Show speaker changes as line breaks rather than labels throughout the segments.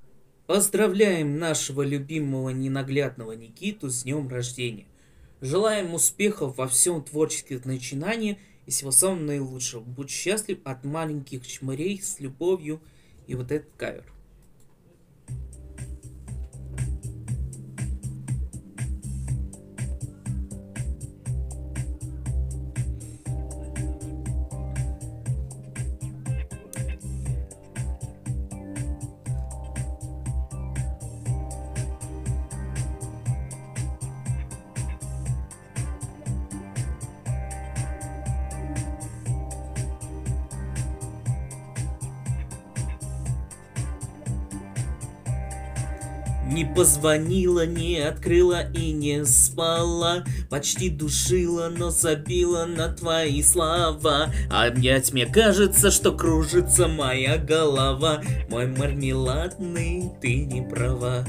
Поздравляем нашего любимого ненаглядного Никиту с днем рождения. Желаем успехов во всем творческих начинаниях и всего самого наилучшего. Будь счастлив от маленьких чмырей с любовью и вот этот кавер. Не позвонила, не открыла и не спала, почти душила, но забила на твои слова. Опять мне кажется, что кружится моя голова. Мой мармеладный, ты не права.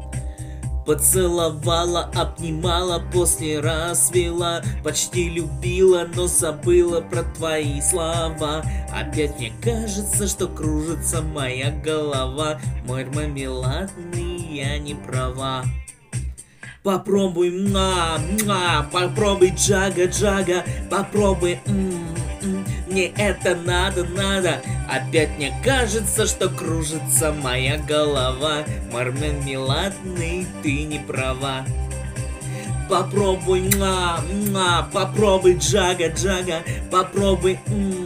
Поцеловала, обнимала, после развела, почти любила, но забыла про твои слова. Опять мне кажется, что кружится моя голова. Мой мармеладный, я не права. Попробуй, попробуй, джага, попробуй, мне это надо. Опять мне кажется, что кружится моя голова. Мармеладный, ты не права. Попробуй, попробуй, джага, попробуй,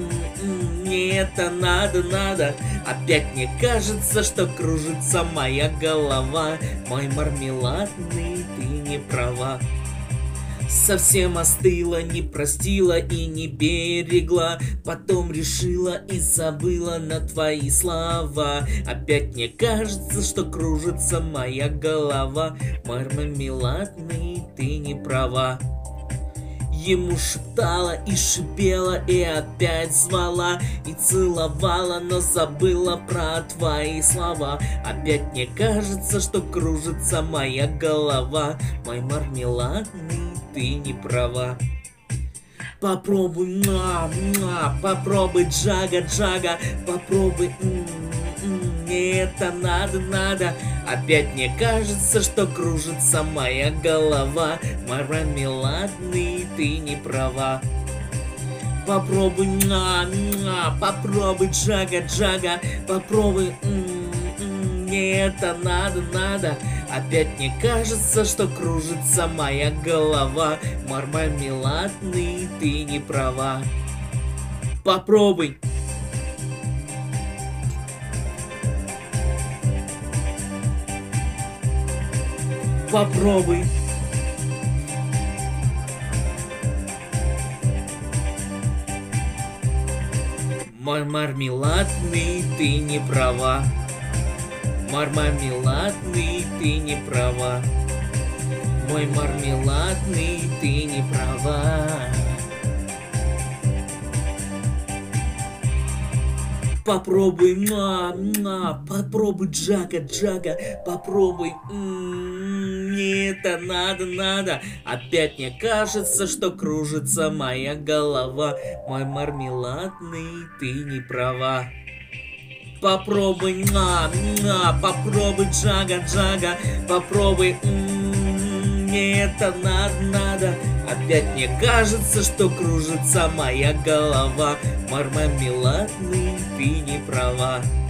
мне это надо. Опять мне кажется, что кружится моя голова. Мой мармеладный, ты не права. Совсем остыла, не простила и не берегла, потом решила и забыла на твои слова. Опять мне кажется, что кружится моя голова. Мармеладный, ты не права. Ему шептала и шипела, и опять звала, и целовала, но забыла про твои слова. Опять мне кажется, что кружится моя голова. Мой мармеладный, ты не права. Попробуй, попробуй, джага, попробуй, мне это надо. Опять мне кажется, что кружится моя голова. Мармеладный, ты не права. Попробуй, попробуй, джага, попробуй, мне это надо. Опять мне кажется, что кружится моя голова. Мармеладный, ты не права. Попробуй. Попробуй. Мой мармеладный, ты не права. Мармеладный, ты не права. Мой мармеладный, ты не права. Попробуй, попробуй, джага, попробуй, мне это надо. Опять мне кажется, что кружится моя голова. Мой мармеладный, ты не права. Попробуй, попробуй, джага, попробуй, мне это надо. Опять мне кажется, что кружится моя голова. Мармеладный, ты не права.